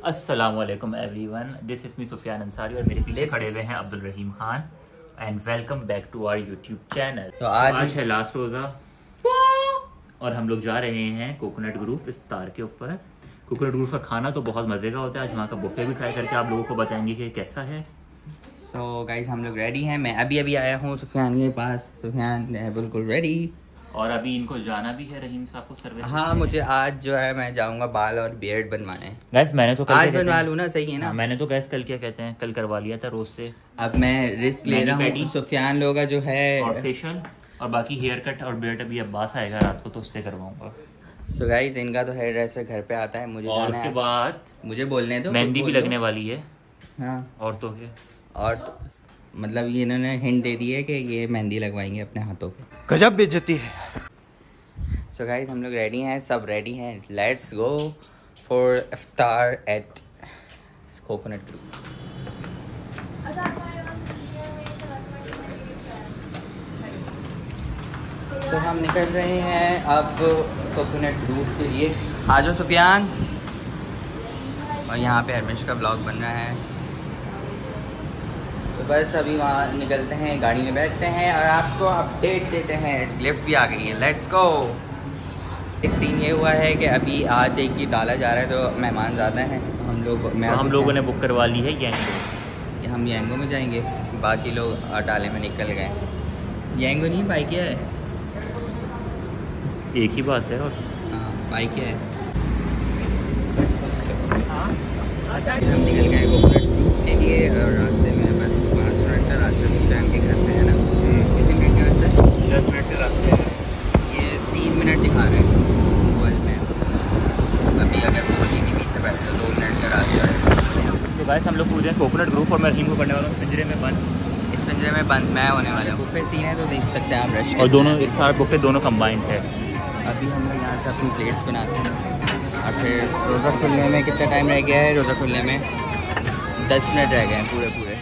अस्सलामुअलैकुम everyone, this is me Sufiyan Ansari और मेरे पीछे खड़े हुए हैं Abdul Rahim Khan and welcome back to our YouTube channel. तो आज है लास्ट रोज़ा और हम लोग जा रहे हैं कोकोनट ग्रूव इफ्तार के ऊपर। कोकोनट ग्रूव का खाना तो बहुत मज़े का होता है। आज वहाँ का बुफे भी ट्राई करके आप लोगों को बताएंगे कि कैसा है। सो गाइस हम लोग रेडी हैं। मैं अभी आया हूँ सुफियान के पास। सुफियान है बिल्कुल रेडी और अभी इनको जाना भी है रहीम साहब को सर्विस। हाँ, मुझे आज जो है मैं जाऊंगा बाल और बियर्ड बनवाने। गैस मैंने तो आज बनवा लूँ ना, सही है ना? मैंने तो गैस कल क्या कहते हैं कल करवा लिया था रोज से। अब मैं रिस्क ले रहा हूँ। सुफियान लोग जो है और फेशियल और बाकी हेयर कट और बियर्ड अभी अब्बास आएगा रात को तो उससे करवाऊंगा। सो गाइस इनका तो हेयर ड्रेसर घर पे आता है, मुझे और उसके बाद मुझे बोलने दो, मेहंदी भी लगने वाली है। हाँ और तो है और तो, मतलब ये इन्होंने हिंट दे दी है कि ये मेहंदी लगवाएंगे अपने हाथों पे। गजब बेइज्जती है। सो गाइस हम लोग रेडी हैं, सब रेडी हैं। लेट्स गो फॉर इफ्तार एट कोकोनट ग्रूव। तो हम निकल रहे हैं अब कोकोनट ग्रूव के लिए। आ जाओ सुफियान। और यहाँ पे हरमिश का ब्लॉग बन रहा है। तो बस अभी वहाँ निकलते हैं, गाड़ी में बैठते हैं और आपको अपडेट देते हैं। लिफ्ट भी आ गई है, लेट्स गो। एक सीन ये हुआ है कि अभी आज एक ही डाला जा रहा है तो मेहमान ज़्यादा हैं। हम लोगों ने बुक करवा ली है येंगो। हम येंगो में जाएंगे, बाकी लोग अटाले में निकल गए। येंगो नहीं, बाइक है। एक ही बात है। और हाँ बाइक है। हम निकल गए कोकोनट ग्रूव के लिए और रास्ते में बस 5 मिनट का रास्ता सुफियान के घर से है ना। कितने मिनट का रास्ता है? 10 मिनट के रास्ते हैं। ये 3 मिनट दिखा रहे हैं मोबाइल में। अभी अगर बोली नहीं पीछे बैठे तो 2 मिनट का रास्ता है। तो गाइस हम लोग पूछ रहे हैं कोकोनट ग्रूव और मैं रहीम को करने वाला हूँ पिंजरे में बंद। इस पिंजरे में बंद मैं होने वाला हूँ। बुफे सीन है तो देख सकते हैं आप। रश और दोनों इफ्तार बुफे दोनों कंबाइंड है। अभी हम लोग यहाँ से अपनी प्लेट्स बनाते हैं और फिर रोज़ा खुलने में कितना टाइम रह गया है? रोज़ा खुलने में 10 मिनट रह गए हैं पूरे।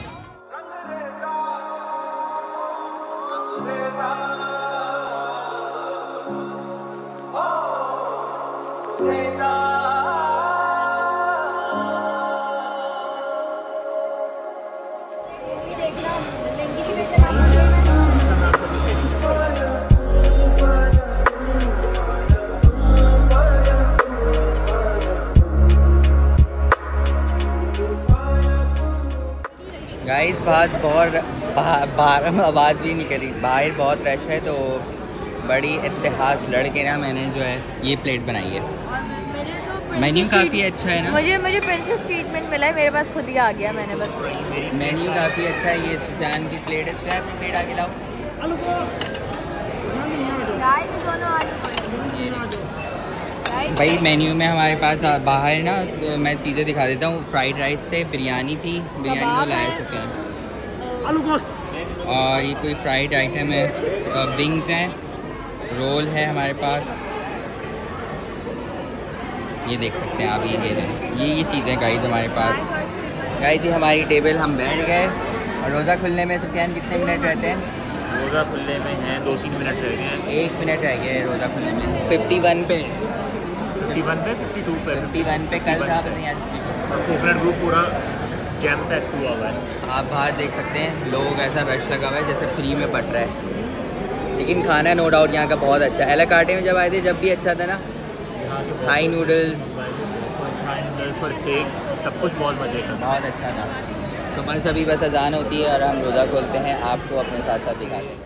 गाइस बाहर आवाज़ भी नहीं करी। बाहर बहुत रश है तो बड़ी इत्तेहास लड़के ना मैंने जो है ये प्लेट बनाई है। मेन्यू काफ़ी अच्छा है ना। मुझे प्रिंसेस ट्रीटमेंट मिला है, मेरे पास खुद ही आ गया। मैंने बस मेन्यू काफ़ी अच्छा है। ये सुफियान की प्लेट है। सुफियान की प्लेट आगे लाओ। भाई मेन्यू में हमारे पास बाहर ना तो मैं चीज़ें दिखा देता हूँ। फ्राइड राइस थे, बिरयानी थी, बिरयानी को लाया सुफियान। और ये कोई फ्राइड आइटम है, विंग्स हैं, रोल है हमारे पास। ये देख सकते हैं आप। ये चीज़ें गाइस हमारे पास। गाइस ये हमारी टेबल, हम बैठ गए। और रोज़ा खुलने में सुफियान कितने मिनट रहते हैं? रोज़ा खुलने में हैं 2-3 मिनट रह गए हैं। 1 मिनट रह गया है रोज़ा खुलने में। 51 पे 52 पे 51 पे कल था पता यार। कोकोनट ग्रूव पूरा जैम पैक हुआ हुआ है। आप बाहर देख सकते हैं, लोग ऐसा रश लगा हुआ है जैसे फ्री में पड़ रहा है। लेकिन खाना नो डाउट यहाँ का बहुत अच्छा है। एलाकाटे में जब आए थे जब भी अच्छा था ना। हाई नूडल्स और स्टेक सब कुछ बहुत मज़े का, बहुत अच्छा था। तो बस अभी बस अजान होती है और हम रोज़ा खोलते हैं, आपको अपने साथ साथ दिखाते हैं।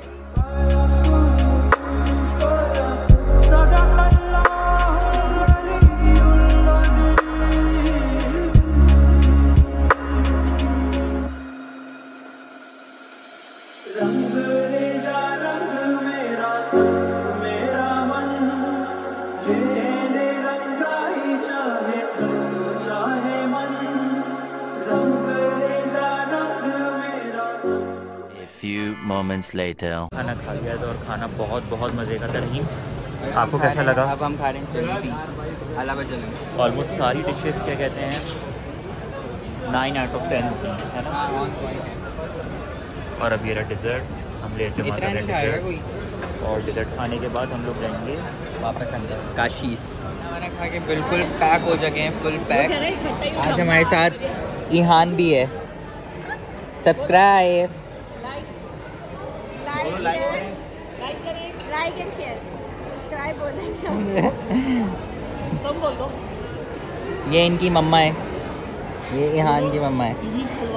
moments later खाना खा लिया था और खाना बहुत मज़े का था। रहीम आपको कैसा लगा? अब हम खा रहे हैं जलेबी, अलावा जलेबी। ऑलमोस्ट सारी डिशेस क्या कहते हैं 9 out of 10 है ना। और अब ये रहा डिज़र्ट, हम ले जमा कर रहे हैं डिज़र्ट। और डिज़र्ट खाने के बाद हम लोग जाएंगे वापस अंदर काशीस। खाना खा के बिल्कुल पैक हो चुके हैं, फुल पैक। आज हमारे साथ ईहान भी है। Subscribe, like and share, subscribe बोलेंगे। तुम बोल दो। ये इनकी मम्मा है, ये ईहान की मम्मा है।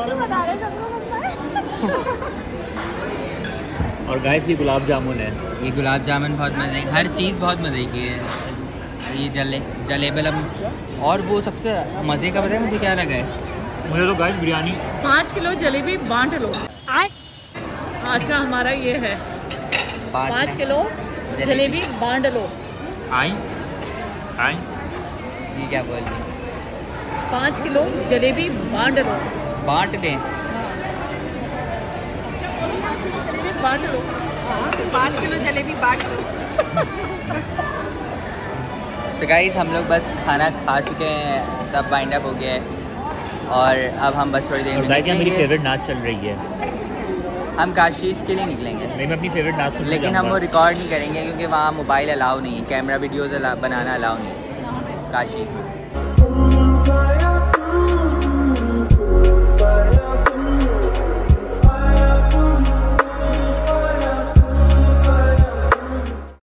और गाइस ये गुलाब जामुन है। ये गुलाब जामुन बहुत मज़े की, हर चीज़ बहुत मज़े की है। ये जलेबी और वो सबसे मज़े का पता है मुझे क्या लगा है? मुझे तो गाइस बिरयानी। 5 किलो जलेबी बांट लो। आज का हमारा ये है 5 किलो जलेबी बांट लो। आई ये क्या बोल रही? 5 किलो जलेबी बांट लो। बांट दें? जलेबी बांट लो। 5 किलो जलेबी बांट लो। तो गाइस हम लोग बस खाना खा चुके हैं, सब बाइंड अप हो गया है और अब हम बस थोड़ी देर में निकलेंगे। मेरी फेवरेट नाच चल रही है। हम काशीस के लिए निकलेंगे। नहीं, मैं अपनी फेवरेट नाच सुनने लेकिन हम वो रिकॉर्ड नहीं करेंगे क्योंकि वहाँ मोबाइल अलाउ नहीं है, कैमरा वीडियोज़ बनाना अलाउ नहीं है काशीस में।